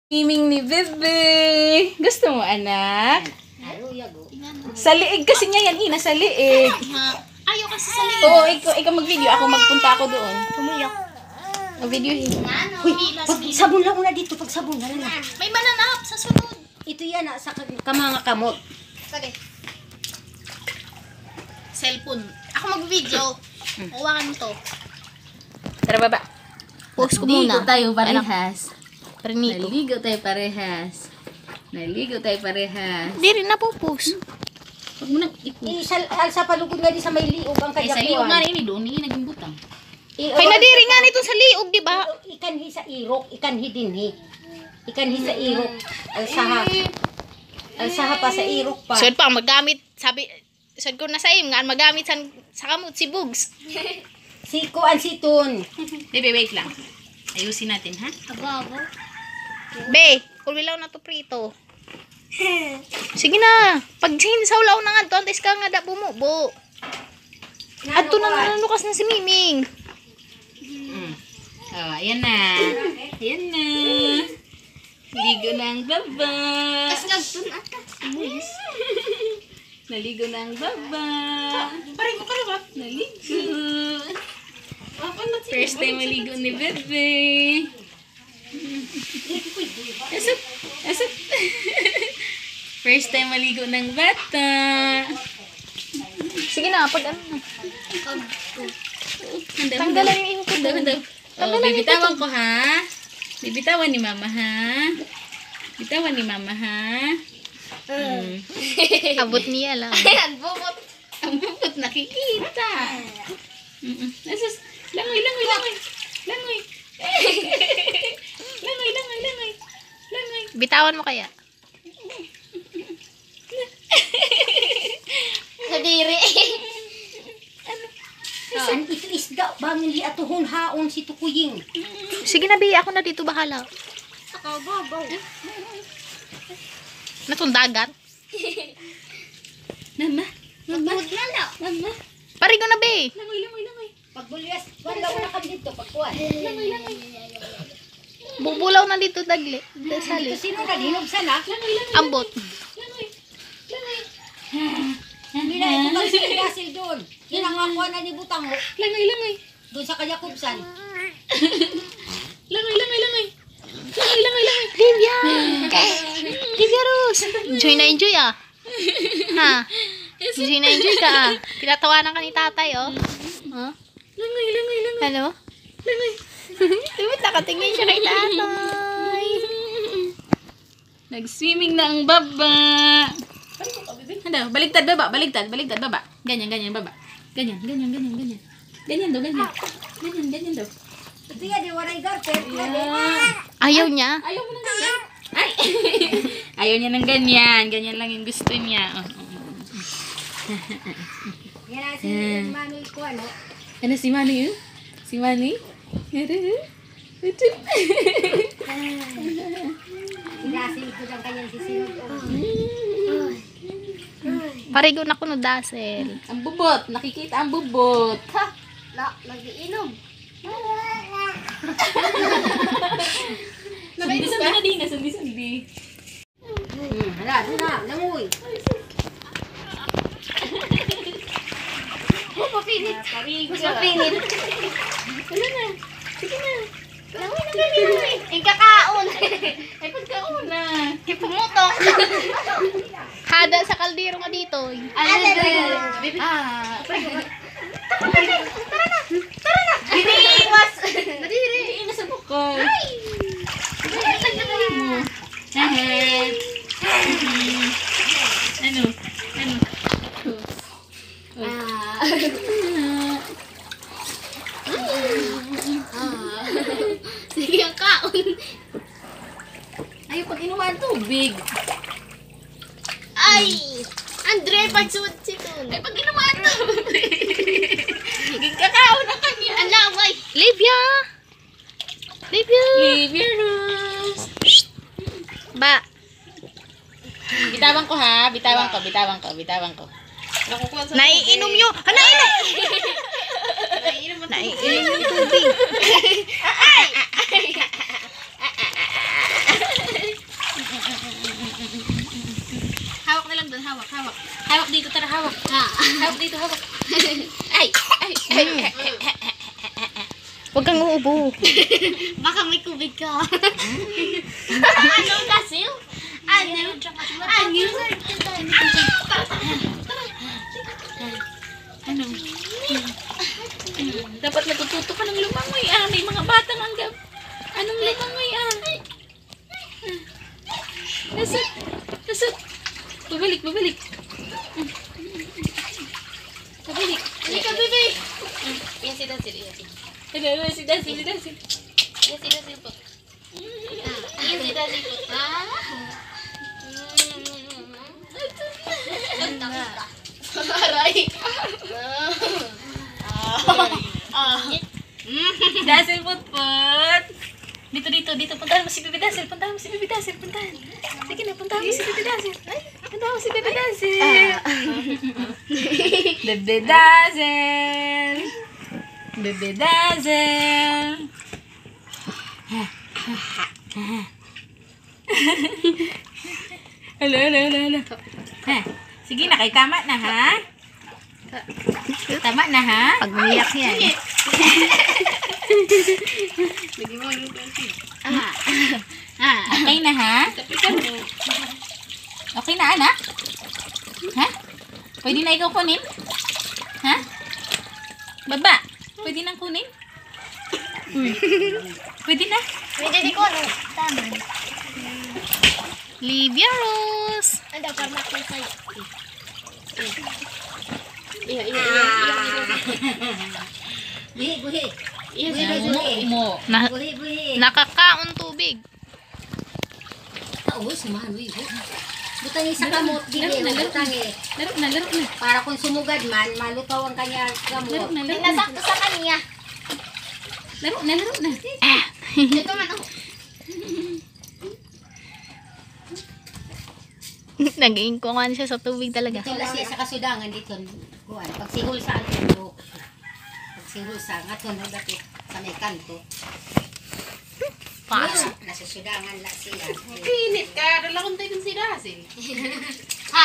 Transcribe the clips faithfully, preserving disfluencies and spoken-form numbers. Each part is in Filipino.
Miming ni Bebe. Gusto mo, anak? Sa liig kasi niya yan, Ina. Sa liig. Ayaw kasi sa liig. Oo, ikaw, ikaw mag-video. Ako magpunta ako doon. Tumiyak. Mag-video. Uy, pag sabon lang una dito. Pag sabon na lang. May mananap sa sunod. Ito yan ah, sa kamanga kamot. Sige. Cellphone. Ako mag-video. Hawakan mo to. Tara, baba. Post ko muna. Naligo tayo parehas. Perinito. Naligo tayo parehas. Naligo tayo parehas. Hindi rin napopost. Huwag mo nang ipo. Eh, sa, sa palugod nga di sa may liog ang Ay, sa liog kajakuan. nga rin eh. Doon eh, naging butang. Eh, Kay nadiri nga nito sa liog, di ba? Ikanhi sa irok, ikanhi dinhi. Ikanhi sa irok. Alsaha. Alsaha pa sa irok pa. So, pa, magamit, sabi, sabi ko na sa im, nga magamit sa, sa kamot si Bugs. Si Kuan si Tun. Bebe, wait lang. Ayusin natin, ha? Be, kulwilaw na to prito. Sige na. Pag sinisaulaw na nga to, antes ka nga da bumubo. At to na nanunukas na si Miming. Mm. Oh, ayan na. Ayan na. Ligo na ang baba. Naligo na ang baba. Parang ko ka Naligo. First time maligo ni Bebe. Asap. Asap. First time maligo ng bata. Sige na, pag ano na. Tanggalan yung iho ko doon. Oh, bibitawan ko ha. Bibitawan ni mama ha. Bitawan ni mama ha. Mm. Abot niya lang. Ang bubot nakikita. Mm -mm. Asus, langoy, langoy, langoy. Langoy. Langoy, langoy, langoy. Langoy. Bitawan mo kaya? Kadiri. Ano? Ito isda. Bangin li atuhon haon si Tukuying. Sige na, Bi. Ako na dito bahala. Natundagan? Mama. Mama. Mama. Parigo na, Bi. Langoy, langoy, langoy. Pagbulyas, wala na kami dito. Pagkuhan. Langoy, langoy. Bubulaw na dito dagli. Ito Sali. sino ka linog sana? Langoy, langoy. Ambot. Langoy. Langoy. Hindi na ito kang sinigasil doon. Yan ang makuha na ni Butango. Langoy, langoy. Doon sa Kayakubsan. Langoy, langoy, langoy. Langoy, langoy, langoy. Livia! Livia Rose! Enjoy na enjoy ah. Ha? Enjoy na enjoy ka ah. Tinatawanan ka ni tatay oh. Huh? Langoy, langoy, langoy. Ano? Langoy. Diba nakatingin siya kay tatay? Nag-swimming na ang baba. Ano? Baligtad baba, baligtad, baligtad baba. Ganyan, ganyan baba. Ganyan, ganyan, ganyan, ganyan. Ganyan daw, ganyan. Ganyan, ganyan daw. Ito yan, di waray garpet. Ayaw niya. Ayaw mo ng ganyan. Ay! Ayaw niya ng ganyan. Ganyan lang yung gusto niya. Oh, oh, oh. Yan ang si Manoy ko, ano? Ano si Manny yun? Si Manny? Sinasil ko lang kanyang sisinod. Parigo na ko no dasel. Ang bubot. Nakikita ang bubot. Ha? La, nag-iinom. Sandi-sandi na din. Sandi-sandi. Hmm, hala, doon na, langoy. Oh, mapinit. Mas mapinit. Wala na. Sige na. Langoy na gani langoy. Ang kakaon. Ay, pagkauna. Ipumutok. Hada sa kaldero nga dito. Ano na? Ah. Tara na. Tara na. Biniwas. Nadiri. Nasa bukol. Ay. Tagdagaling mo. Ahem. Ano? Ano? Oh. Ah. Sige ang kaon. Ayaw pag inuman tubig. Ay! Andre, pagsuot si Tun. Ay, pag inuman tubig. Higing kakao na kanya. Ang laway. Livia! Livia! Livia Rose. Ba? Bitawan ko ha. Bitawan ko, bitawan ko, bitawan ko. Naiinom nyo. Ha, naiinom! Naiinom yung tubig. Hawak dito, hawak. Ay, ay, ay. Huwag kang uubo. Baka may kubig ka. Ano kasi? Ano? Ano? Ano? Dapat natututo ka ng lumangoy ah. May mga batang hanggang. Anong lumangoy ah? Nasot. Nasot. Babalik, babalik. Babalik. Halika, bebe. Yan si Dasil, yan si. Ano, si Dasil, si Dasil. Yan si Dasil po. Yan si Dasil po. Ah. Aray. Dasil put-put. Dito, dito, dito. Puntahan mo si Bibi Dasil. Puntahan mo si Bibi Dasil. Puntahan. Sige na, puntahan mo si Bibi Dasil. Puntahan mo si Bibi Dasil. Bibi Dasil. Bibi Dasil. Hello, hello, hello, hello. Ha, sige na, kay tama na, ha? Tama na, ha? Pag umiyak yan. Ah. Ah, okay na, ha? Okay na, anak? Ha? Pwede na ikaw kunin? Ha? Baba, pwede nang kunin? Pwede na? Pwede di ko, ano? Tama. Livia Rose. Anda, parmak na sa'yo. Iya, iya, iya. Buhi, buhi. Iya, Buhi, buhi. mo. Na, Buhi, buhi. nakakaon tubig. Oo, sumahan, buhi. Butang isa kamot, dili, butang eh. Laro na, laro na. Para kung sumugad man, malutaw ang kanya Laro kamot. na, laro na. Nasakto sa kanya. Laro na, laro na. Ito man, oh. Nag-iingkongan siya sa tubig talaga. Ito lang siya sa kasudangan dito. Kuan, pagsihol sa ato. Pagsihol sa ato, dapit sa may kanto. Pas. Nasa sudangan la siya. Pinit ka, dala kong tayo si Dasil. Ha!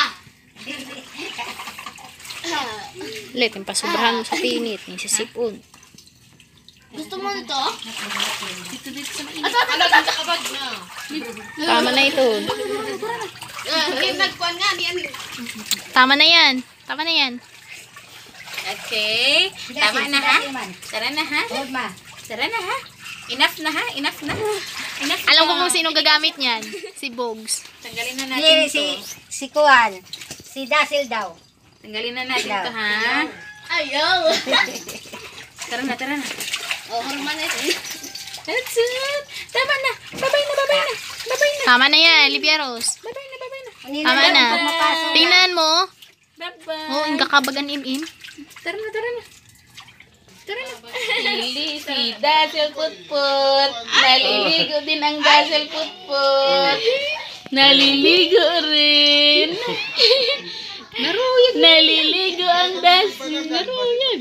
Let, yung pasubrahan mo sa pinit. Yung sisipon. Gusto mo nito? Dito, dito sa mainit. Ano, dito ka bag na. Tama na ito. Okay, nagkuhan nga, di ano. Tama na yan. Tama na yan. Okay, tama na, ha? Tara na, ha? Hold ma. Tara na, ha? Enough na, ha? Enough na. Enough Alam ko na. kung sino gagamit niyan. Si Bogs. Tanggalin na Si, natin si, to. si Kuan. Si Dasil daw. Tanggalin na natin to, ha? Ayaw. Tara na, tara na. Oh, hormon na ito. That's it. Tama na. Babay na, babay na. Babay na. Tama na yan, Livia Rose. Babay na, babay na. Tama na. Mapasok. Tingnan mo. Bye-bye. Oh, yung kakabagan im-im. Tara na, tara na. Tara na. Pili si Dasil Putput. Naliligo din ang Dasil Putput. Naliligo rin. Naruyag. Naliligo ang Dasil. Naruyag.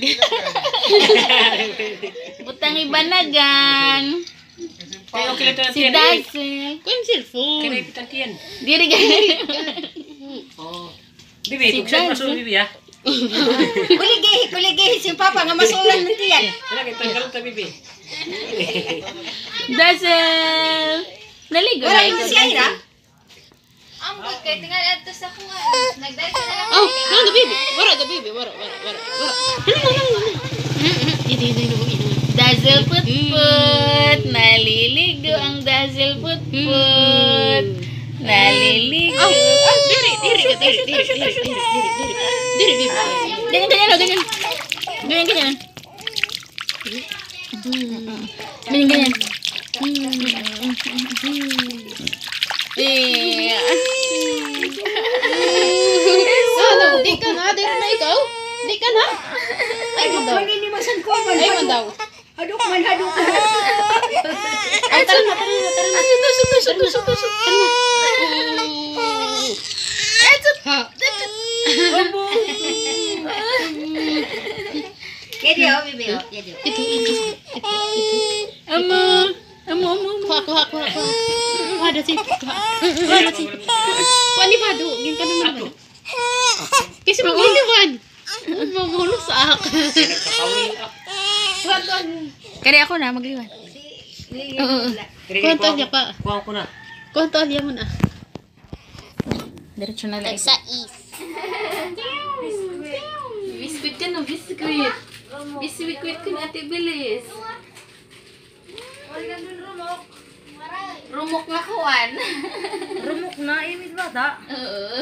Butang ibanagan. Si Dasil. Kung yung cellphone. Diri ganyan. Bibi, buksan masuk bibi ya. Kuligihi, kuligihi. Si Papa nga masulan mo diyan. Wala kita tanggal ta bibi. Dasil. Naligo Wala na mo ikaw, si Aira. Dasil. Ambot kay tinggal ato sa kuha. Nagdala na lang. Oh, ano baby? Wala ka baby. Wala, wala, wala. Wala. Dazzle put-put. Naliligo ang dazzle put-put. Naliligo. Oh, oh, diri, diri, diri, diri, diri, diri, diri, diri, diri, diri, baby. Ganyan, ganyan, oh, ganyan. Ganyan, ganyan. Ganyan, ganyan. Eh. Ano? Di ka na? Di na ikaw? Di ka na? Ay, mo daw. Hindi mo san ko man. Ay, mo daw. Hadok man, hadok man. Ay, tara na, tara na, tara na. Ay, suto, suto, suto, suto, suto. Tara na. Ay, suto. Kedi oh, bibi oh. Kedi oh. Ito, ito. Ito, ito. Amo. Amo, amo, amo. Kuha, kuha, kuha, kuha. Kuha, dasi. Kuha, dasi. Kuha ni Pado. Gin ka naman. Kasi mag-iliwan. Mamulo sa akin. Kapawin ka. Kaya ako na, magliwan. Oo. Kuwanto niya pa. Kuha ko na. Kuwanto niya mo na. Diretso na lang. Sa is. Biskuit ka no, biskuit. Biskuit ka na, Ate Bilis. Rumok nga kuwan. Rumok na, imit bata. Oo.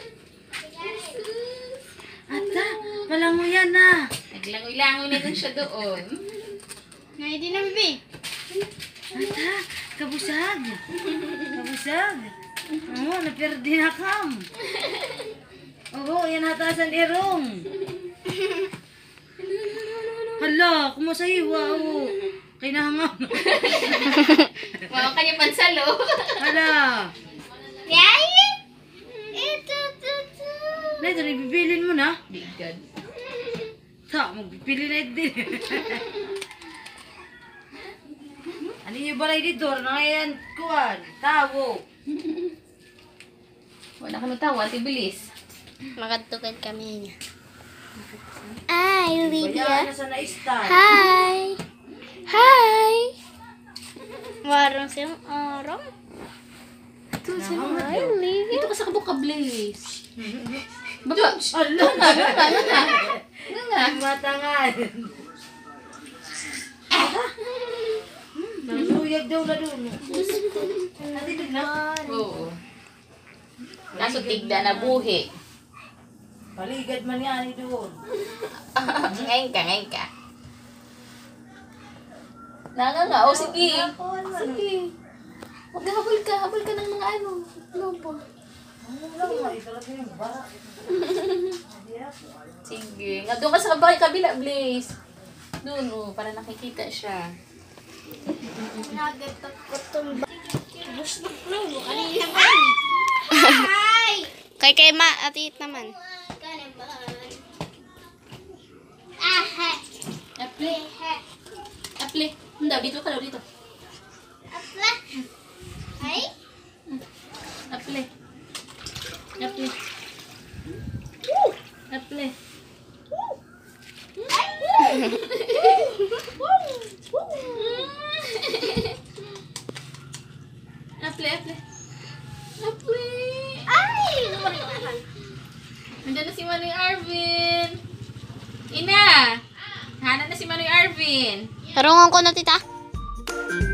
Ata, palang mo yan na. Naglangoy-langoy na dun siya doon. Ngayon din na, bibi. Ata, kabusag. Kabusag. Oo, naperdi na kam. Oo, yan hatasan irong. Hala, kumasahiwa ako. Kinahangam. Mga kanya pansalo. Hala. Yay! Ito, ito, ito. Na, ito, bibilin mo na. Bigad. Ta, magpipili na ito din. Ano yung balay dito? Na yan, kuwan, tawo. Wala ka natawa, Ate Bilis. Makatugad kami niya. Ay, Bayaan na sa na-star. Hi! Hi! Warong siyang arong. Ito si Hi, Lydia. Dito ka sa kabuka, Blaze. Baka, ala nga, nga, nga, nga. Nga nga. Matangan. Nanguyag daw na doon. Natitid na. Oo. Kaso tigda na buhi. Paligad man yan doon. Ngayon ka, ngayon ka. Nanga nga, o sige. Sige. Huwag habol ka, habol ka ng mga ano. Lobo. Ano lang, may talaga yung bara. Sige. Nga doon ka sa kabay, kabila, Blaze. Doon, oh, para nakikita siya. Nagatak ko itong gusto ko. Kanina ba? Hi! Kay kay ma, atit naman. Kanina ba? Aha! Aple. Aple. Hindi, dito ka daw, dito. Apla! Hi! Aple. Aple. Aple. Aple, aple. Aple. Ay! Lumari ko naman. Nandiyan na si Manoy Arvin. Ina! Hana na si Manoy Arvin. Tarungan ko na, tita.